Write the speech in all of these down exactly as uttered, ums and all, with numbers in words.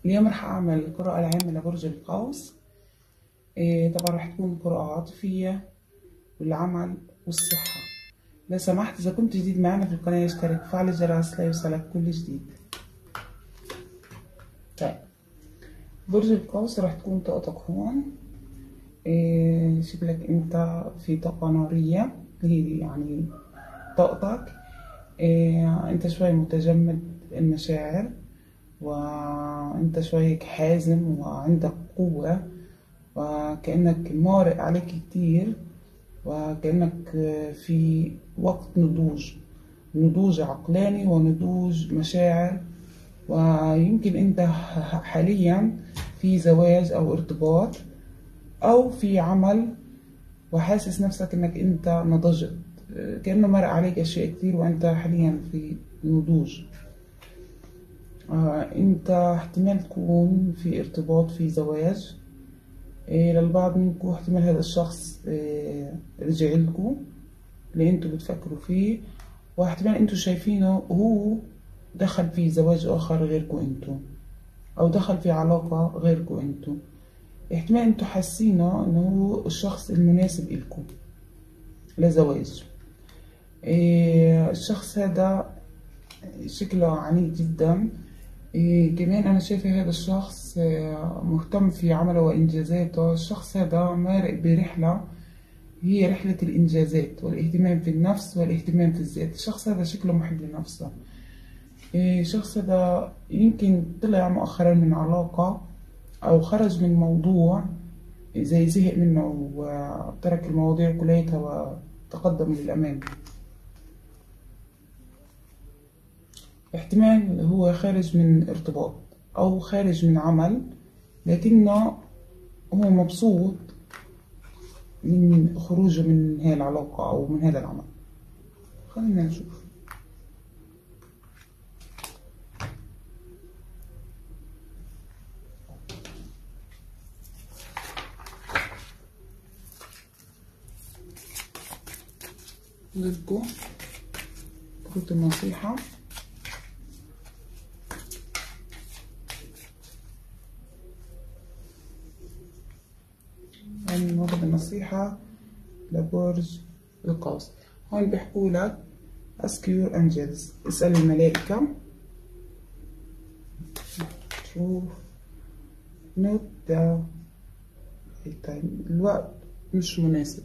اليوم رح أعمل القراءة العامة لبرج القوس. إيه طبعا رح تكون قراءة عاطفية والعمل والصحة. لو سمحت إذا كنت جديد معنا في القناة اشترك وفعل الجرس ليوصلك كل جديد. طيب برج القوس رح تكون طاقتك هون. إيه شكلك أنت في طاقة نارية هي يعني طاقتك. إيه أنت شوي متجمد المشاعر، وانت شوي حازم وعندك قوة، وكأنك مارق عليك كتير، وكأنك في وقت نضوج نضوج عقلاني ونضوج مشاعر. ويمكن انت حاليا في زواج او ارتباط او في عمل، وحاسس نفسك انك انت نضجت، كأنه مرق عليك اشياء كتير وانت حاليا في نضوج. آه، انت احتمال تكون في ارتباط في زواج. إيه للبعض منكم احتمال هذا الشخص إيه رجع لكم اللي انتوا بتفكروا فيه، واحتمال انتوا شايفينه هو دخل في زواج اخر غيركم انتوا، او دخل في علاقة غيركم انتوا. احتمال انتوا حاسينه انه هو الشخص المناسب لكم لزواج. إيه الشخص هذا شكله عنيد جدا. إيه كمان أنا شايفة هذا الشخص مهتم في عمله وإنجازاته. الشخص هذا مارق برحلة هي رحلة الإنجازات والاهتمام في النفس والاهتمام في الذات. الشخص هذا شكله محب لنفسه. إيه الشخص هذا يمكن طلع مؤخرا من علاقة أو خرج من موضوع زي زهق منه وترك المواضيع كليتها وتقدم للأمام. احتمال هو خارج من ارتباط او خارج من عمل، لكنه هو مبسوط من خروجه من هاي العلاقة او من هذا العمل. خلينا نشوف. لكم كروت النصيحة. هاي موضوع النصيحة لبرج القوس. هون بيحكوا لك ask your angels، اسأل الملائكة. شوف not the time، الوقت مش مناسب.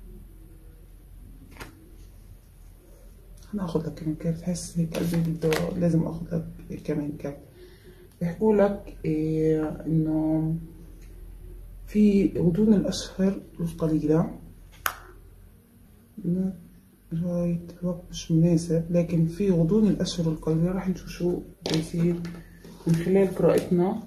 هناخد لك كمان كارت، حس هيك قلبي بده لازم اخد لك كمان كارت. بيحكوا لك إيه انه في غضون الأشهر القليلة رايت الوقت مش مناسب، لكن في غضون الأشهر القليلة راح نشوف شو بيصير من خلال قراءتنا.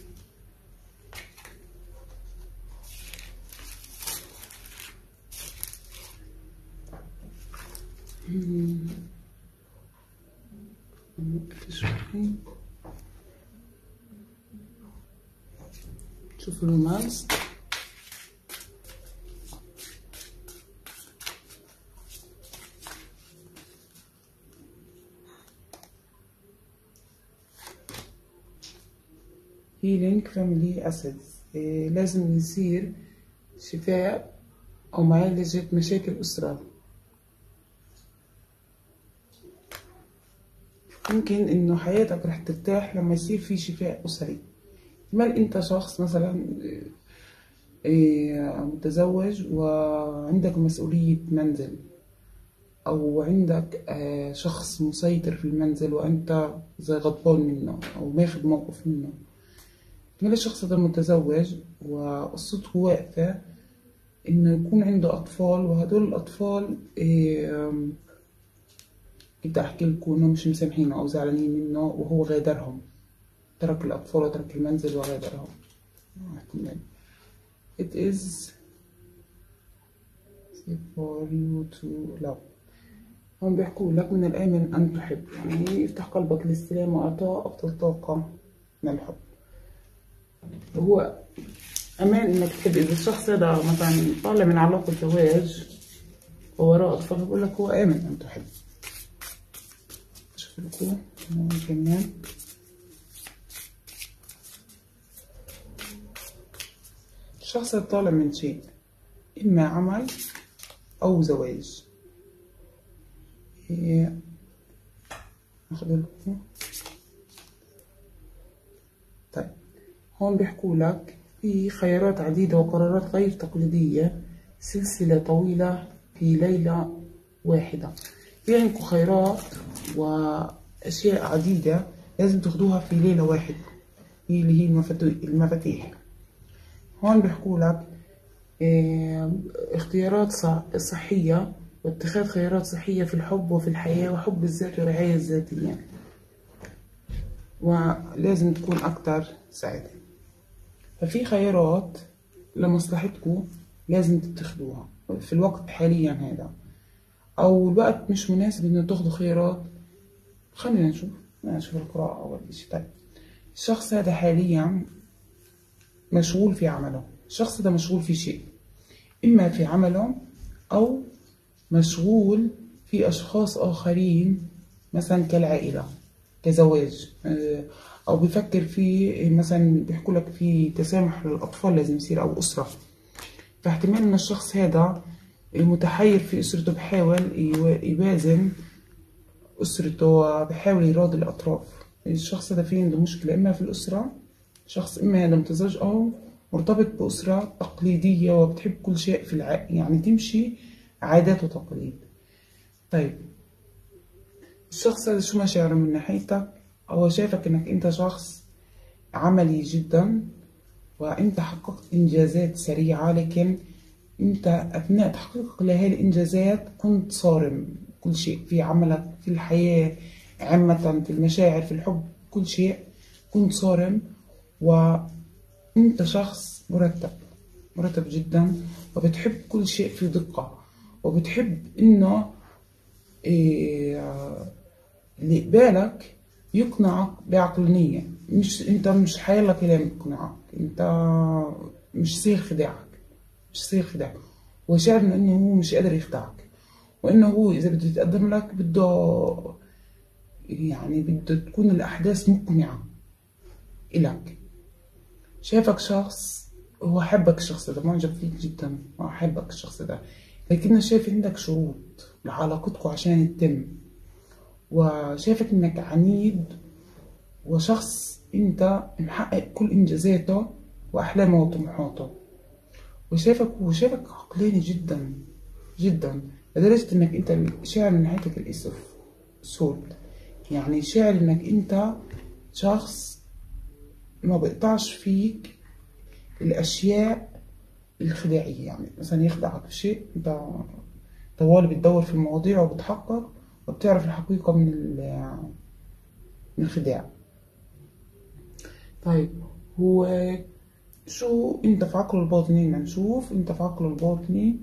شوف الرومانس. healing family assets، إيه لازم يصير شفاء أو معالجة مشاكل أسرة. يمكن إنه حياتك رح ترتاح لما يصير في شفاء أسري. احتمال أنت شخص مثلا إيه متزوج وعندك مسؤولية منزل، أو عندك آه شخص مسيطر في المنزل وأنت زي غضبان منه أو ماخد موقف منه. احتمال الشخص ده متزوج وقصته واقفة إنه يكون عنده أطفال، وهدول الأطفال إيه كنت أحكي لكم إنه مش مسامحينه أو زعلانين منه، وهو غادرهم، ترك الأطفال وترك المنزل وغادرهم. احتمال it is for you to love. هم بيحكوا لك من الآمن أن تحب، يعني افتح قلبك للاستلام وإعطاء أفضل طاقة من الحب. وهو أمان إنك تحب. إذا الشخص هذا مثلا طالع من علاقة زواج ووراه أطفال، بقول لك هو آمن أن تحب. شوف لكم كمان الشخص اللي طالع من شيء، إما عمل أو زواج. إيه، ناخد لكم. طيب هون بيحكوا لك في خيارات عديدة وقرارات غير تقليدية، سلسلة طويلة في ليلة واحدة. في عندكم خيارات وأشياء عديدة لازم تاخدوها في ليلة واحدة، هي اللي هي المفاتيح. هون بيحكوا لك اه اختيارات صحية واتخاذ خيارات صحية في الحب وفي الحياة وحب الذات والرعاية الذاتية، ولازم تكون أكتر سعادة. ففي خيارات لمصلحتكم لازم تتخذوها في الوقت حاليا هذا، أو الوقت مش مناسب إنه تاخدوا خيارات. خلينا نشوف نشوف القراءة أول شيء. طيب الشخص هذا حاليا مشغول في عمله، الشخص ده مشغول في شيء، إما في عمله أو مشغول في أشخاص آخرين مثلا كالعائلة كزواج، أو بيفكر في مثلا بيحكوا لك في تسامح للأطفال لازم يصير أو أسرة. فاحتمال إن الشخص هذا متحير في أسرته، بحاول يوازن أسرته، بحاول يراضي الأطراف. الشخص هذا فيه عنده مشكلة إما في الأسرة، شخص إما هذا متزوج أو مرتبط بأسرة تقليدية وبتحب كل شيء في الع... يعني تمشي عادات وتقاليد. طيب الشخص هذا شو مشاعره من ناحيتك؟ هو شايفك إنك أنت شخص عملي جدا، وأنت حققت إنجازات سريعة، لكن أنت أثناء تحقيقك لهذه الإنجازات كنت صارم كل شيء في عملك، في الحياة عامة، في المشاعر، في الحب، كل شيء كنت صارم. وأنت شخص مرتب مرتب جدا، وبتحب كل شيء في دقة، وبتحب إنه إيه اللي قبالك يقنعك بعقلانية. مش أنت مش حيلا كلام يقنعك، أنت مش صيغ خداعك، مش صيغ خداعك. هو شاعر إنه هو مش قادر يخدعك، وإنه هو إذا بده يتقدم لك بده يعني بده تكون الأحداث مقنعة إلك. شايفك شخص هو حبك، الشخص ده معجب فيك جدا وحبك الشخص ده، لكنه شايف عندك شروط لعلاقتكم عشان تتم، وشايفك إنك عنيد وشخص أنت محقق كل إنجازاته وأحلامه وطموحاته. وشايفك وشايفك عقلاني جدا جدا، لدرجة إنك أنت شاعر من ناحيتك الإسف صوت، يعني شاعر إنك أنت شخص ما بيقطعش فيك الأشياء الخداعية. يعني مثلا يخدعك في شيء، أنت طوال بتدور في المواضيع وبتحقق وبتعرف الحقيقة من من الخداع. طيب هو شو أنت في عقله الباطني؟ نشوف أنت في عقله الباطني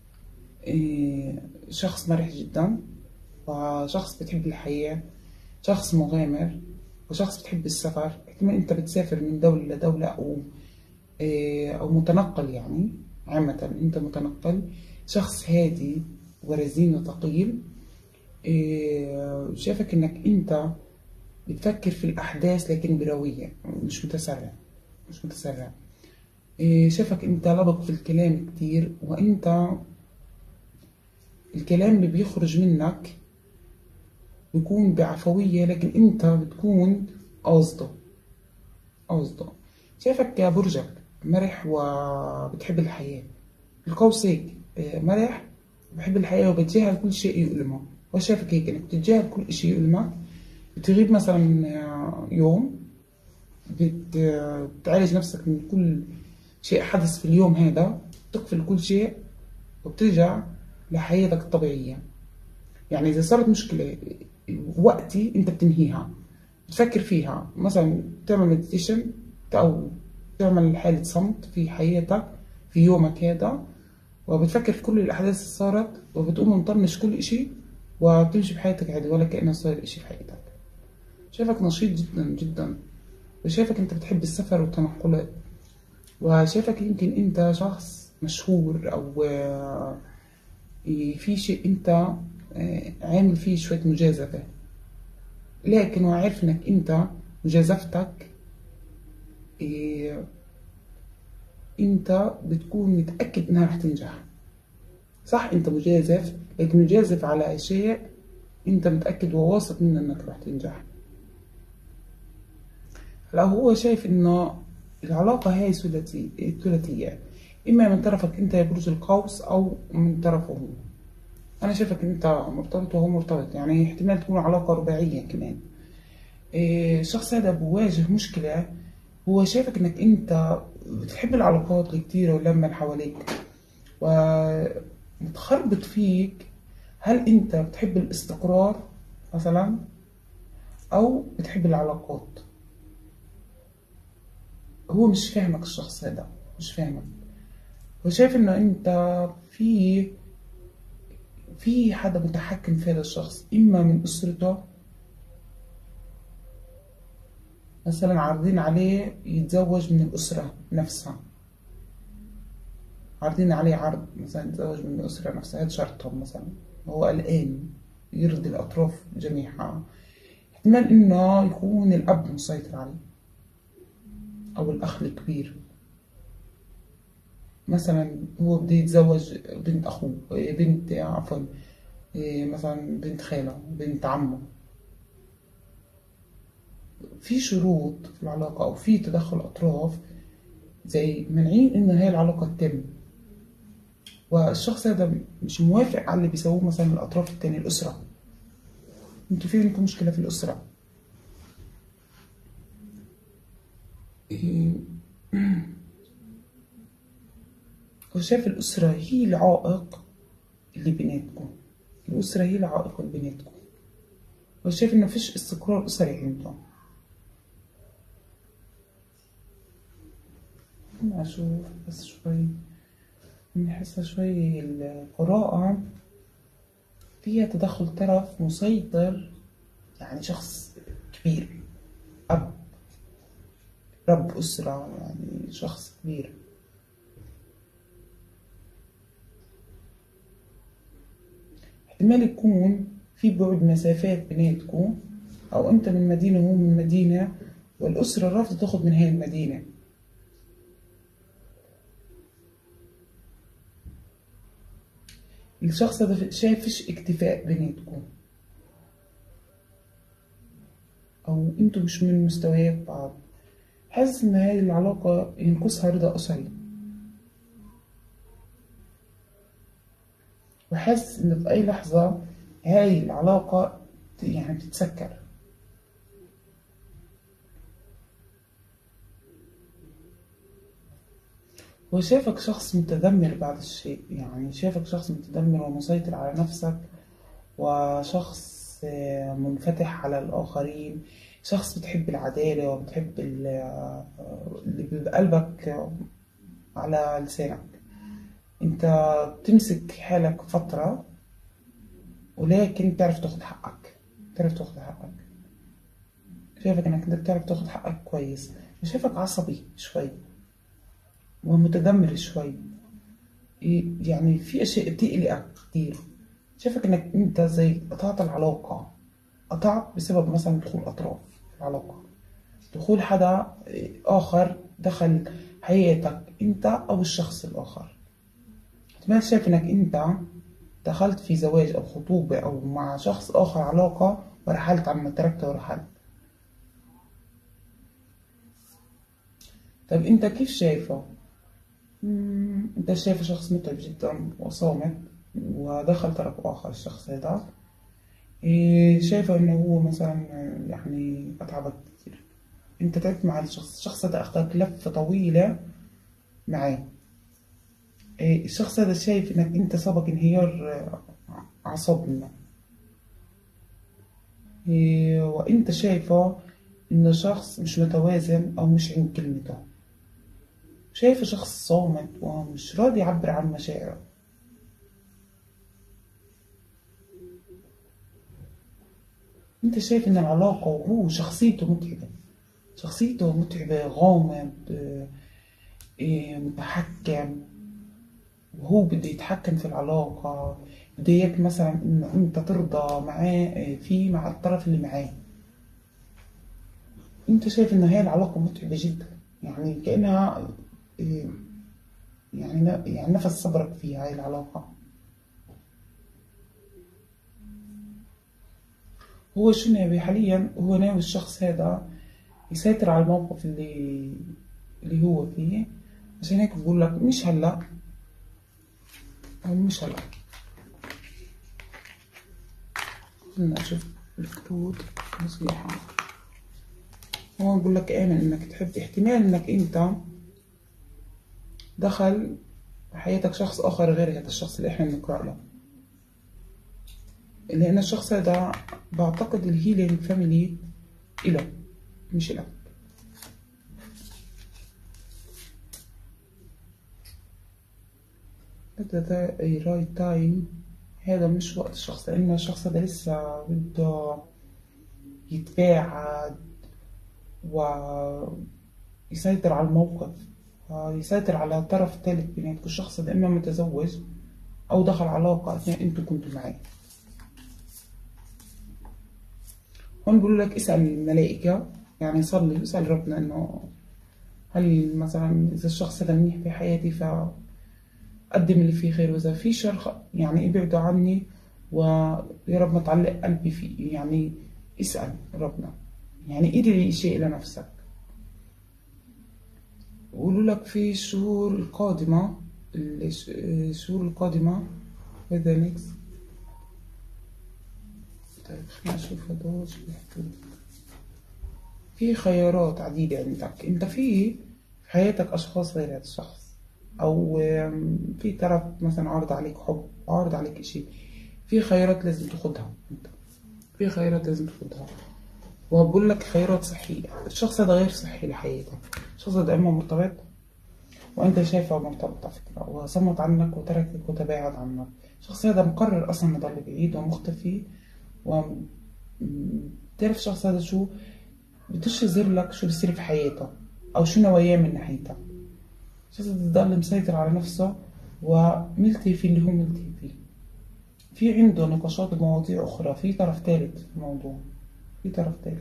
شخص مرح جدا، وشخص بتحب الحياة، شخص مغامر، وشخص بتحب السفر. احتمال انت بتسافر من دولة لدولة او او متنقل، يعني عامة انت متنقل. شخص هادي ورزين وثقيل. شايفك انك انت بتفكر في الاحداث لكن بروية، مش متسرع مش متسرع. شايفك انت لبق في الكلام كتير، وانت الكلام اللي بيخرج منك بيكون بعفوية، لكن انت بتكون قاصده قاصده. شايفك يا برجك مرح وبتحب الحياة. القوس هيك مرح وبحب الحياة وبتجاهل كل شيء يؤلمه. وشايفك هيك انك بتتجاهل كل شيء يؤلمك، بتغيب مثلا يوم، بتعالج نفسك من كل شيء حدث في اليوم هذا، تقفل كل شيء وبترجع لحياتك الطبيعية. يعني إذا صارت مشكلة وقتي أنت بتنهيها، بتفكر فيها، مثلا تعمل مديتيشن أو تعمل حالة صمت في حياتك في يومك هذا، وبتفكر في كل الأحداث اللي صارت، وبتقوم مطنش كل إشي وبتمشي بحياتك عادي ولا كأنه صار إشي في حياتك. شايفك نشيط جدا جدا، وشايفك أنت بتحب السفر والتنقلات، وشايفك يمكن أنت شخص مشهور أو في شيء أنت عامل فيه شوية مجازفة، لكن هو عارف إنك أنت مجازفتك انت بتكون متأكد انها رح تنجح. صح انت مجازف، لكن مجازف على شيء انت متأكد وواثق منه انك رح تنجح. هلا هو شايف انه العلاقة هاي ثلاثية ثلاثية، اما من طرفك انت يا برج القوس او من طرفه هو. انا شايفك انت مرتبط وهو مرتبط، يعني احتمال تكون علاقة رباعية كمان. إيه، الشخص هذا بواجه مشكلة، هو شايفك انك انت بتحب العلاقات الكتيرة واللمة اللي حواليك ومتخربط فيك. هل انت بتحب الاستقرار مثلا او بتحب العلاقات؟ هو مش فاهمك، الشخص هذا مش فاهمك. هو شايف انه انت في في حدا متحكم في هذا الشخص، اما من اسرته مثلا عارضين عليه يتزوج من الاسرة نفسها، عارضين عليه عرض مثلا يتزوج من الاسرة نفسها، هذا شرطهم مثلا. هو قلقان يرضي الاطراف جميعها. احتمال انه يكون الاب مسيطر عليه او الاخ الكبير، مثلا هو بده يتزوج بنت اخوه، بنت عفوا مثلا بنت خاله، بنت عمه. في شروط في العلاقة او في تدخل اطراف زي منعين ان هاي العلاقة تتم، والشخص هذا مش موافق على اللي بيسووه مثلا الاطراف التانية، الاسرة. انتوا في عندكم مشكلة في الاسرة. إيه، هو شايف الأسرة هي العائق اللي بيناتكم، الأسرة هي العائق اللي بيناتكم. هو شايف إنه فيش استقرار أسري عندهم. أنا أشوف بس شوي، بحسها شوي القراءة فيها تدخل طرف مسيطر، يعني شخص كبير، أب، رب أسرة، يعني شخص كبير. احتمال يكون في بعد مسافات بيناتكم، أو أنت من مدينة وهو من مدينة، والأسرة رافضة تاخد من هاي المدينة. الشخص هذا شايف فيش اكتفاء بيناتكم، أو أنتوا مش من مستويات بعض. حاسس إن هاي العلاقة ينقصها رضا أسري، وحاسس إن في أي لحظة هاي العلاقة يعني بتتسكر. هو شايفك شخص متذمر بعض الشيء، يعني شايفك شخص متذمر ومسيطر على نفسك، وشخص آه، منفتح على الآخرين، شخص بتحب العدالة وبتحب ال- آه، اللي بقلبك على لسانك. انت بتمسك حالك فترة، ولكن بتعرف تاخد حقك، بتعرف تاخد حقك. شايفك انك انت بتعرف تاخد حقك كويس. شايفك عصبي شوي ومتذمر شوي، يعني في اشياء بتقلقك كتير. شايفك انك انت زي قطعت العلاقة، قطعت بسبب مثلا دخول اطراف في العلاقة، دخول حدا اخر دخل حياتك انت او الشخص الاخر. احتمال شايف انك انت دخلت في زواج او خطوبة او مع شخص اخر علاقة ورحلت عما تركته ورحلت. طيب انت كيف شايفه؟ مم، انت شايفه شخص متعب جدا وصامت، ودخل طرف اخر الشخص هذا. إيه، شايفه انه هو مثلا يعني اتعبك كتير. انت تعبت مع الشخص، الشخص هذا اخذك لفة طويلة معاه. إيه، الشخص هذا شايف انك انت سبق انهيار آه، اعصاب منه. إيه، وانت شايفه انه شخص مش متوازن او مش عند كلمته. شايفه شخص صامت ومش راضي يعبر عن مشاعره. انت شايف ان العلاقة وهو شخصيته متعبة، شخصيته متعبة، غامض، آه، إيه، متحكم، وهو بده يتحكم في العلاقة. بده اياك مثلا انه انت ترضى معاه آه، فيه مع الطرف اللي معاه. انت شايف ان هاي العلاقة متعبة جدا، يعني كأنها إيه، يعني يعني نفس صبرك في هاي العلاقة. هو شو ناوي حاليا؟ هو ناوي الشخص هذا يسيطر على الموقف اللي اللي هو فيه، عشان هيك بقول لك مش هلا، أو مش هلا. خلنا أشوف الكروت نصيحة. هو بقول لك آمن إنك تحب، احتمال إنك أنت دخل حياتك شخص آخر غير هذا الشخص اللي إحنا بنقرأ له، لأن الشخص هذا بعتقد الهيلينج فاميلي إله مش إلك. هذا ده رايت تايم، هذا مش وقت الشخص، لأن الشخص هذا لسه بده يتباعد ويسيطر على الموقف، ويسيطر على طرف ثالث بيناتكم. الشخص هذا إما متزوج أو دخل علاقة أثناء أنتوا كنتوا معاه. هون بقول لك اسأل الملائكة، يعني صلي واسأل ربنا إنه هل مثلا إذا الشخص هذا منيح في حياتي فقدم اللي فيه خير، وإذا في شر يعني ابعدوا عني، ويا رب ما تعلق قلبي فيه. يعني اسأل ربنا، يعني ادعي شيء لنفسك. قولوا لك في الشهور القادمة، الشهور القادمة هذا نيكس. طيب خلينا نشوف هدول شو بيحكوا. في خيارات عديدة عندك انت، في حياتك اشخاص غير هذا الشخص، او في طرف مثلا عارض عليك حب، عارض عليك اشي. في خيارات لازم تاخدها انت، في خيارات لازم تاخدها. وبقول لك خيارات صحية. الشخص هذا غير صحي لحياتك، الشخص هذا اما مرتبط وانت شايفه مرتبط على فكرة، وصمت عنك وتركك وتباعد عنك. الشخص هذا مقرر اصلا يضل بعيد ومختفي. و بتعرف الشخص هذا شو بدوش يظهر لك شو بصير في حياته او شو نواياه من ناحيتك. الشخص هذا بضل مسيطر على نفسه وملتهي في اللي هو ملتهي فيه. في عنده نقاشات ومواضيع اخرى، في طرف ثالث في الموضوع، في طرف ثالث.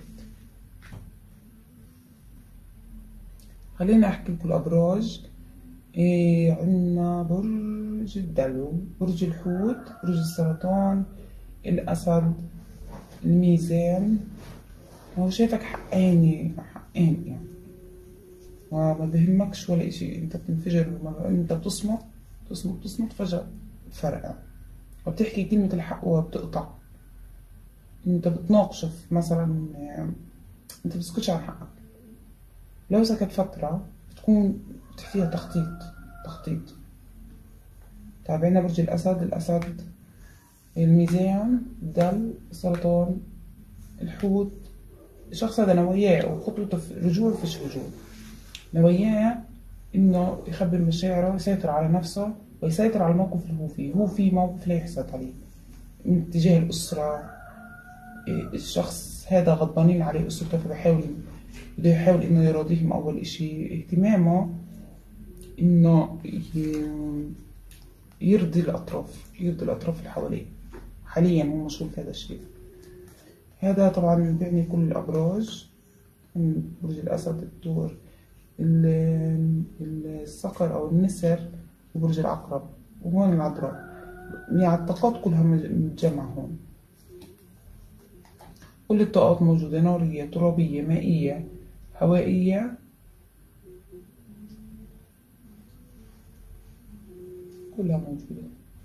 خلينا احكي لكم الابراج. إيه عنا برج الدلو، برج الحوت، برج السرطان، الاسد، الميزان. هو شايفك حقاني حقاني يعني، وما بهمكش ولا اشي. انت بتنفجر، انت بتصمت تصمت تصمت فجأة تفرقع، وبتحكي كلمة الحق وبتقطع. انت بتناقش مثلا، انت بتسكتش عن حقك. لو سكت فترة بتكون بتحكيها تخطيط تخطيط. تابعنا برج الأسد، الأسد، الميزان، الدلو، السرطان، الحوت. الشخص هذا نواياه وخطوته في رجوع فيش رجوع. نواياه انه يخبي مشاعره، يسيطر على نفسه ويسيطر على الموقف اللي هو فيه. هو في موقف لا يحسد عليه من تجاه الأسرة. الشخص هذا غضبانين عليه أسرته، فبحاول بده يحاول انه يراضيهم. اول اشي اهتمامه انه يرضي الاطراف، يرضي الاطراف اللي حواليه. حاليا هو مشغول في هذا الشيء. هذا طبعا بيعني كل الابراج. برج الاسد، الدور، الصقر او النسر، وبرج العقرب، وهون العذراء. يعني الطاقات كلها متجمعة هون. كل الطاقات موجودة، نارية، ترابية، مائية، هوائية، كلها موجودة.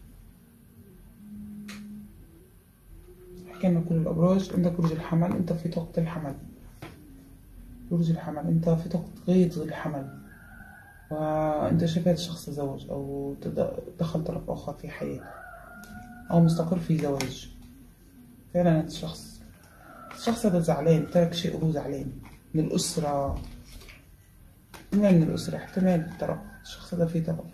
حكينا كل الأبراج. عندك برج الحمل، أنت في طاقة الحمل. برج الحمل أنت في طاقة غيظ الحمل، وأنت شايف هذا الشخص تزوج أو دخل طرف آخر في حياته، أو مستقر في زواج. فعلا هذا الشخص الشخص هذا زعلان، ترك شيء وهو زعلان من الأسرة. من من الأسرة احتمال طرف، الشخص هذا في طرف.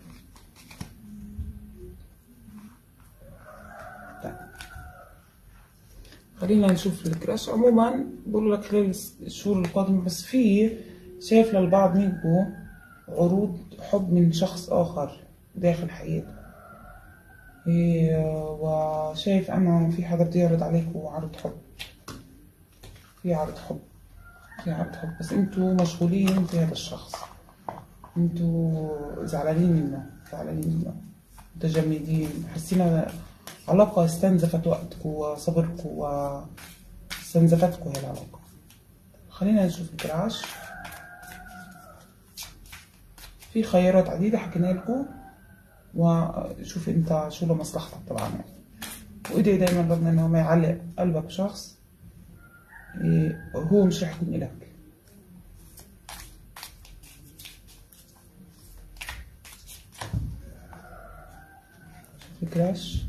خلينا نشوف الكراش. عموما بقول لك خلال الشهور القادمة، بس في شايف للبعض منكم عروض حب من شخص آخر داخل حياته. وشايف أنا في حدا بده يعرض عليكم عرض حب، في عرض حب، في عرض حب، بس انتوا مشغولين في هذا الشخص، انتوا زعلانين منه. زعلانين متجمدين، حسينا علاقة استنزفت وقتكم وصبركم واستنزفتكم هاي العلاقة. خلينا نشوف الكراش. في خيارات عديدة حكينا لكم، وشوف انت شو لمصلحتك طبعا يعني. وادعي دايما ربنا انه ما يعلق قلبك بشخص إيه هو مش رح يكون إلك. شوف الكراش.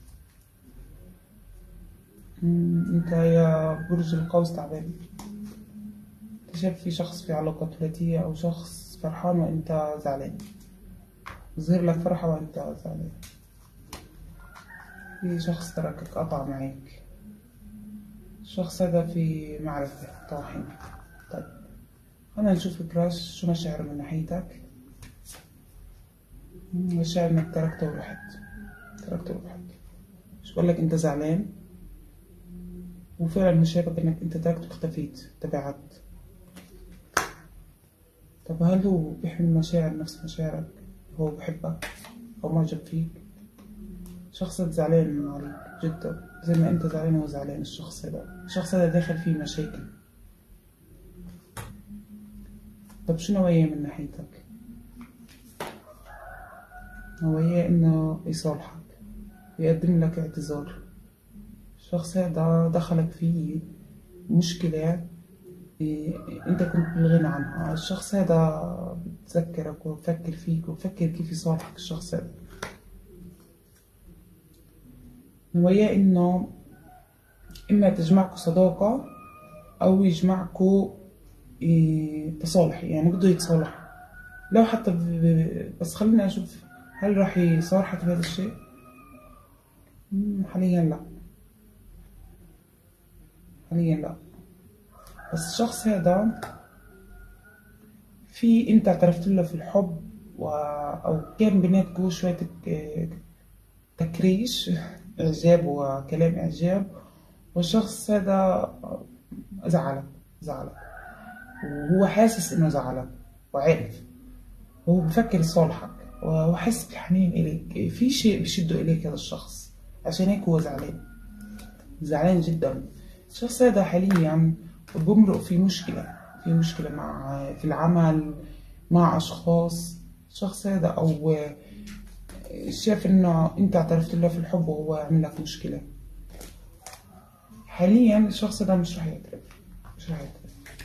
انت يا برج القوس تعبان، انت شايف في شخص في علاقة ثلاثية او شخص فرحان وانت زعلان، ظهر لك فرحة وانت زعلان. في شخص تركك قطع معك، الشخص هذا في معرفة طاحن. طيب خلينا نشوف الكراش شو مشاعره من ناحيتك. مشاعر انك تركته ورحت، تركته ورحت. مش بقولك انت زعلان، وفعلا مش شايفك انك انت تركته واختفيت تبعت. طب هل هو بيحمل مشاعر نفس مشاعرك؟ هو بحبك او معجب فيك؟ شخص زعلان عليك جدا زي ما انت زعلان وهو زعلان. الشخص هذا الشخص هذا داخل فيه مشاكل. طب شو نواياه من ناحيتك؟ نواياه انه يصالحك ويقدم لك اعتذار. الشخص هذا دخلك فيه مشكلة إيه انت كنت بالغنى عنها. الشخص هذا بتذكرك وبفكر فيك وبفكر كيف يصالحك. الشخص هذا نواياه انه اما تجمعكوا صداقة او يجمعكوا إيه تصالح، يعني بده يتصالح لو حتى ب... بس خلينا نشوف هل راح يصارحك بهذا الشيء؟ حاليا لا، حاليا لا. بس الشخص هذا في انت اعترفت له في الحب و... او كان بيناتكوا شوية تكريش اعجاب وكلام اعجاب، والشخص هذا زعلك زعلك وهو حاسس انه زعلك وعارف، وهو بفكر يصالحك وحس بالحنين اليك. في شيء بشده اليك هذا الشخص، عشان هيك هو زعلان زعلان جدا. الشخص هذا حاليا بمرق في مشكلة في مشكلة مع في العمل مع أشخاص. الشخص هذا أو شاف إنه أنت اعترفت له في الحب وهو عمل لك مشكلة. حاليا الشخص هذا مش رح يعترف مش رح يعترف.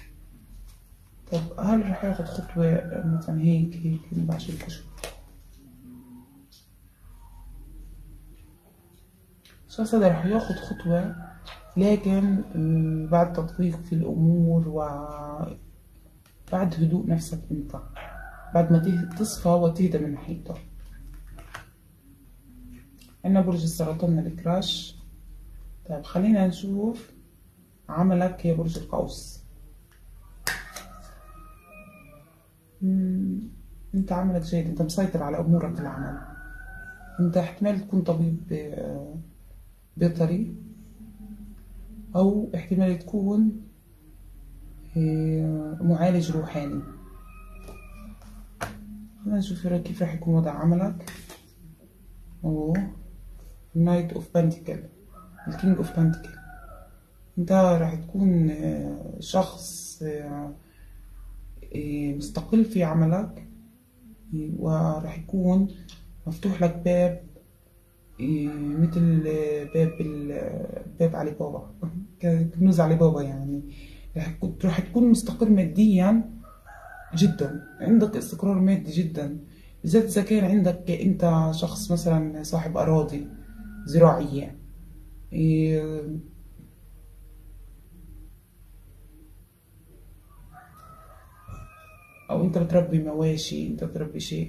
طب هل رح ياخد خطوة مثلا هيك هيك نبعش الكشف؟ الشخص هذا رح ياخد خطوة، لكن بعد تدقيق في الأمور وبعد هدوء نفسك انت، بعد ما تصفى وتهدى من ناحيته. عنا برج السرطان من الكراش. طيب خلينا نشوف عملك يا برج القوس. انت عملك جيد، انت مسيطر على امورك في العمل. انت احتمال تكون طبيب بيطري او احتمال تكون معالج روحاني. خلينا نشوف كيف راح يكون وضع عملك. اوه نايت اوف بنتيكل، الكينج اوف بنتيكل. انت راح تكون شخص مستقل في عملك، وراح يكون مفتوح لك باب مثل باب باب علي بابا، كنوز علي بابا. يعني راح تكون مستقر ماديا جدا، عندك استقرار مادي جدا، بالذات اذا كان عندك انت شخص مثلا صاحب اراضي زراعيه او انت بتربي مواشي، انت بتربي شيء.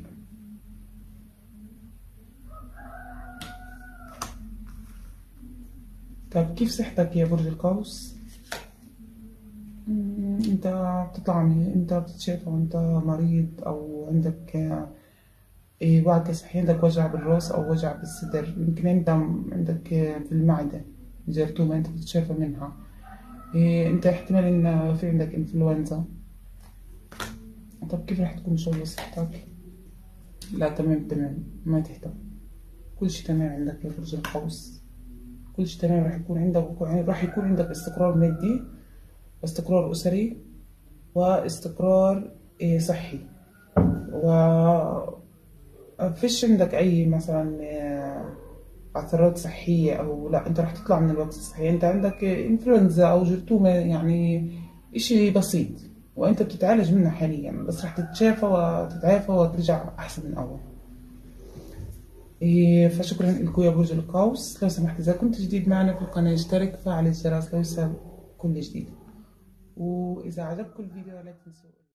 طيب كيف صحتك يا برج القوس؟ انت بتطلع من انت بتتشافى وانت مريض او عندك ايه وعكة صحية، عندك وجع بالراس او وجع بالصدر، يمكن انت عندك في المعدة جرثومة انت بتتشافى منها. إيه انت احتمال ان في عندك انفلونزا. طب كيف رح تكون ان شاء الله صحتك؟ لا تمام تمام، ما تهتم، كل شي تمام عندك يا برج القوس، كل شي تمام. راح يكون عندك راح يكون عندك استقرار مادي، واستقرار أسري، واستقرار إيه صحي. و فيش عندك أي مثلا آه، عثرات صحية، أو لا أنت راح تطلع من الوقت الصحي. أنت عندك إنفلونزا أو جرثومة يعني، إشي بسيط، وأنت بتتعالج منها حاليا، بس راح تتشافى وتتعافى وترجع أحسن من أول. إيه، فشكرا لكم يا برج القوس. لو سمحت إذا كنت جديد معنا في القناة اشترك وفعل الجرس ليوصل كل جديد، وإذا عجبكم الفيديو لا تنسوا